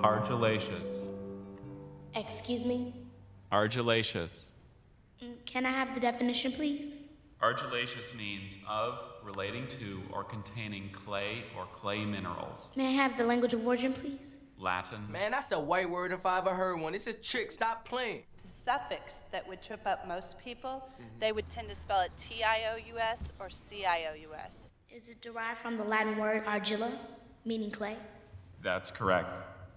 Argillaceous. Excuse me? Argillaceous. Can I have the definition, please? Argillaceous means of, relating to, or containing clay or clay minerals. May I have the language of origin, please? Latin. Man, that's a white word if I ever heard one. It's a trick. Stop playing. It's a suffix that would trip up most people. They would tend to spell it T-I-O-U-S or C-I-O-U-S. Is it derived from the Latin word argilla, meaning clay? That's correct.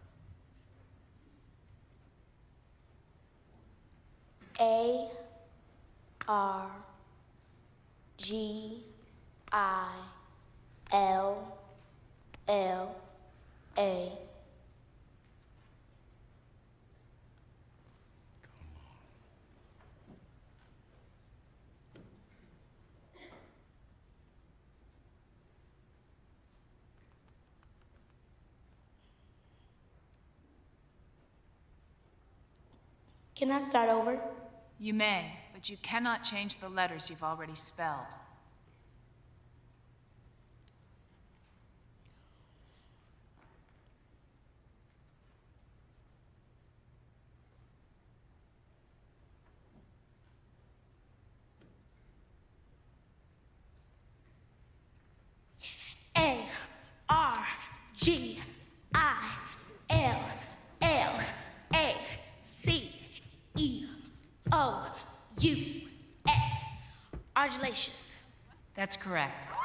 A-R-G-I-L-L-A. Can I start over? You may, but you cannot change the letters you've already spelled. A-R-G-I-L-L-A-C-E-O-U-S. Argillaceous. That's correct.